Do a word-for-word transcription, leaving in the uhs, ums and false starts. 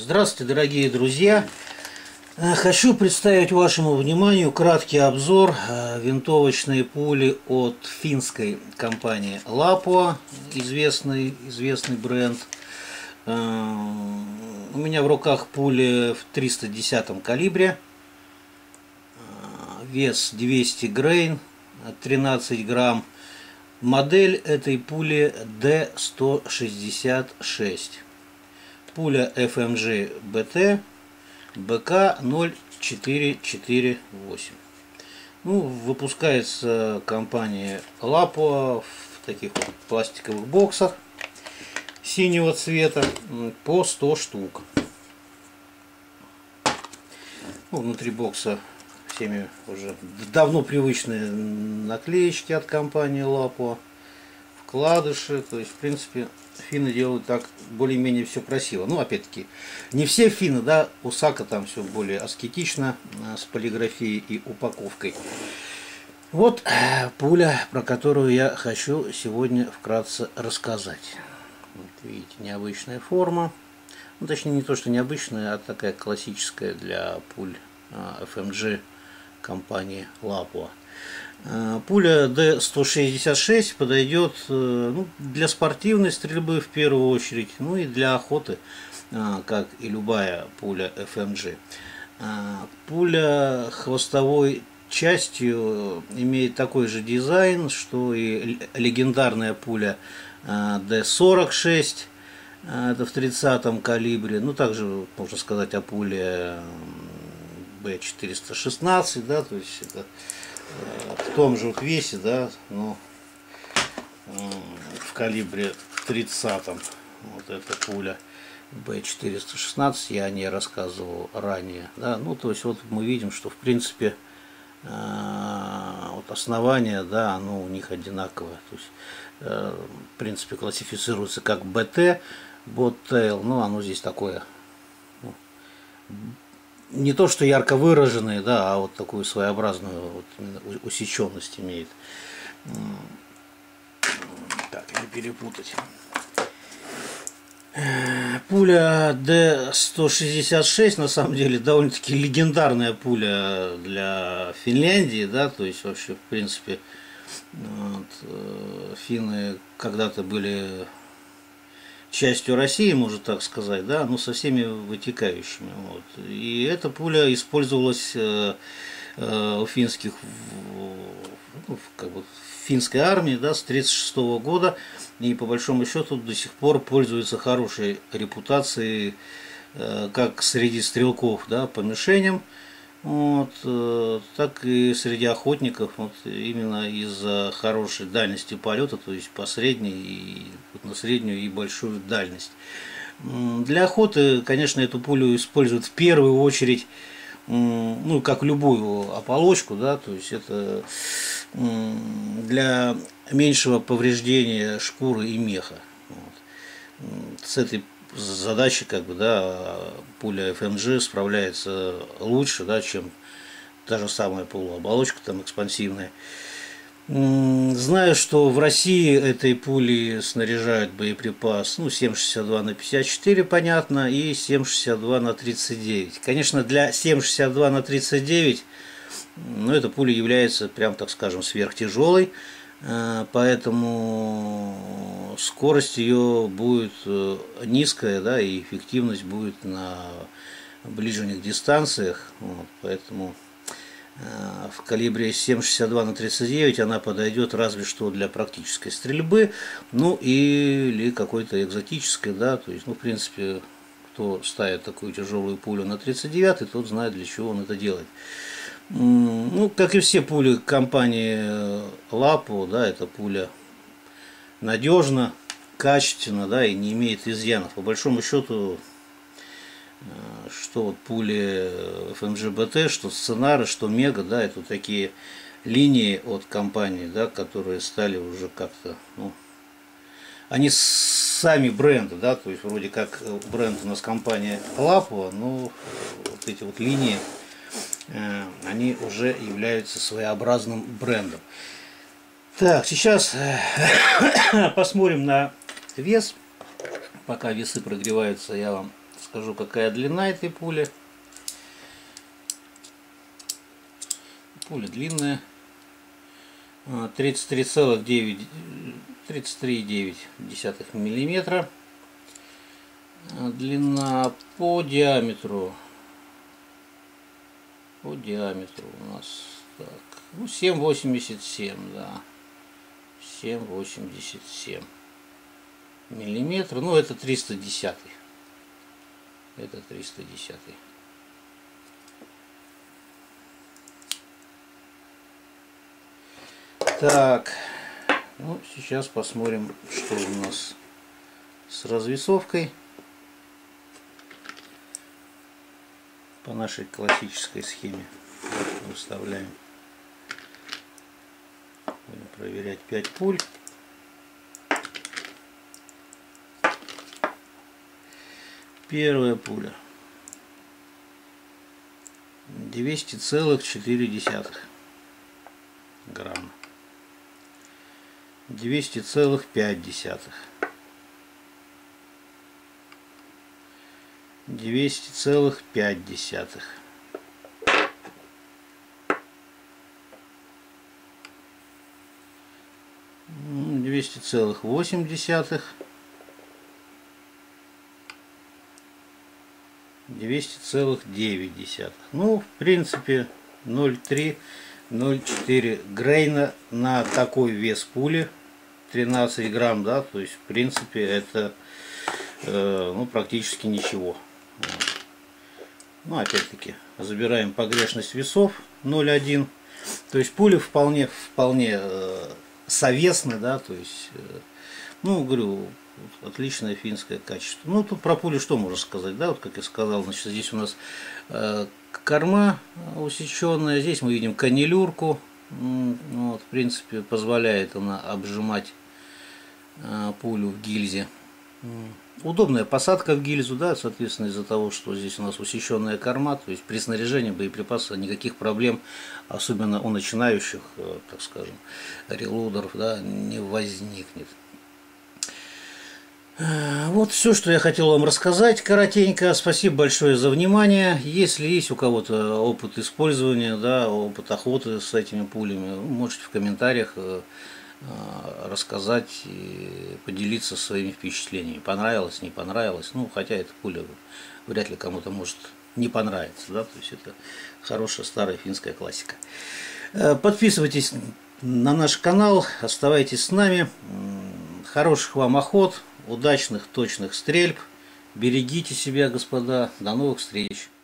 Здравствуйте, дорогие друзья! Хочу представить вашему вниманию краткий обзор винтовочной пули от финской компании Lapua, известный, известный бренд. У меня в руках пуля в триста десятом калибре, вес двести грейн, тринадцать грамм. Модель этой пули ди сто шестьдесят шесть. Пуля эф эм джи би ти бэ ка ноль четыре четыре восемь. Ну, выпускается компания Lapua в таких вот пластиковых боксах синего цвета по сто штук. Ну, внутри бокса всеми уже давно привычные наклеечки от компании Lapua, вкладыши, то есть в принципе финны делают так более-менее все красиво. Ну, опять-таки, не все финны, да, у Сака там все более аскетично, с полиграфией и упаковкой. Вот пуля, про которую я хочу сегодня вкратце рассказать. Вот, видите, необычная форма. Ну, точнее, не то, что необычная, а такая классическая для пуль эф эм джи компании Lapua. Пуля ди сто шестьдесят шесть подойдет, ну, для спортивной стрельбы в первую очередь, ну и для охоты, как и любая пуля эф эм джи. Пуля хвостовой частью имеет такой же дизайн, что и легендарная пуля ди сорок шесть, это в тридцатом калибре. Ну, также можно сказать о пуле бэ четыреста шестнадцать, да, то есть это в том же вот весе, да, но в калибре тридцатом. Вот эта пуля бэ четыреста шестнадцать, я о ней рассказывал ранее, да. Ну, то есть вот мы видим, что в принципе вот основание, да, оно у них одинаковое, то есть в принципе классифицируется как бэ тэ, Bobtail, но оно здесь такое, ну, не то что ярко выраженные, да, а вот такую своеобразную вот усеченность имеет. Так, не перепутать. Пуля ди сто шестьдесят шесть на самом деле довольно-таки легендарная пуля для Финляндии, да, то есть вообще в принципе вот, финны когда-то были частью России, можно так сказать, да, но со всеми вытекающими. Вот. И эта пуля использовалась э, э, у финских, ну, как бы, в финской армии, да, с тридцать шестого года, и по большому счету до сих пор пользуется хорошей репутацией, э, как среди стрелков, да, по мишеням, вот, э, так и среди охотников, вот, именно из-за хорошей дальности полета, то есть по средней и вот, на среднюю и большую дальность. Для охоты, конечно, эту пулю используют в первую очередь, ну, как любую ополочку, да, то есть это для меньшего повреждения шкуры и меха. Вот. С этой задачей, как бы, да, пуля эф эм джи справляется лучше, да, чем та же самая полуоболочка там экспансивная. Знаю, что в России этой пули снаряжают боеприпас, ну, семь шестьдесят два на пятьдесят четыре, понятно, и семь шестьдесят два на тридцать девять. Конечно, для семь шестьдесят два на тридцать девять, ну, эта пуля является, прям так скажем, сверхтяжелой, поэтому скорость ее будет низкая, да, и эффективность будет на ближних дистанциях, вот, поэтому в калибре семь шестьдесят два на тридцать девять она подойдет разве что для практической стрельбы, ну или какой-то экзотической, да, то есть, ну, в принципе, кто ставит такую тяжелую пулю на тридцать девятый, тот знает, для чего он это делает. Ну, как и все пули компании Lapua, да, эта пуля надежна, качественно, да, и не имеет изъянов. По большому счету, что вот пули эф эм джи би ти, что сценары, что мега, да, это такие линии от компании, да, которые стали уже как-то, ну, они сами бренды, да, то есть вроде как бренд у нас компания Lapua, но вот эти вот линии, они уже являются своеобразным брендом. Так, сейчас посмотрим на вес. Пока весы прогреваются, я вам скажу, какая длина этой пули. Пуля длинная. тридцать три целых девять десятых миллиметра. Длина по диаметру. По диаметру у нас так, ну, семь восемьдесят семь, да. семь восемьдесят семь миллиметров. Ну, это триста десять. Это триста десять. Так, ну, сейчас посмотрим, что у нас с развесовкой по нашей классической схеме. Выставляем. Будем проверять пять пуль. Первая пуля двести целых четыре десятых грамма. двести целых пять десятых. двести целых пять десятых. двести целых восемь десятых. двести целых девять десятых. Ну, в принципе, ноль три — ноль четыре грейна на такой вес пули. тринадцать грамм, да, то есть, в принципе, это э, ну, практически ничего. Вот. Ну, опять-таки, забираем погрешность весов ноль целых одна. То есть, пули вполне, вполне э, совестны, да, то есть, э, ну, говорю, отличное финское качество. Ну, тут про пулю что можно сказать, да, вот как я сказал, значит, здесь у нас э, корма усеченная, здесь мы видим канилюрку, вот, в принципе, позволяет она обжимать э, пулю в гильзе. Удобная посадка в гильзу, да, соответственно, из-за того, что здесь у нас усеченная корма, то есть при снаряжении боеприпаса никаких проблем, особенно у начинающих, э, так скажем, релоудеров, да, не возникнет. Вот все, что я хотел вам рассказать коротенько. Спасибо большое за внимание. Если есть у кого-то опыт использования, да, опыт охоты с этими пулями, можете в комментариях рассказать и поделиться своими впечатлениями. Понравилось, не понравилось. Ну, хотя эта пуля вряд ли кому-то может не понравиться, да, то есть это хорошая старая финская классика. Подписывайтесь на наш канал, оставайтесь с нами. Хороших вам охот, удачных точных стрельб. Берегите себя, господа. До новых встреч.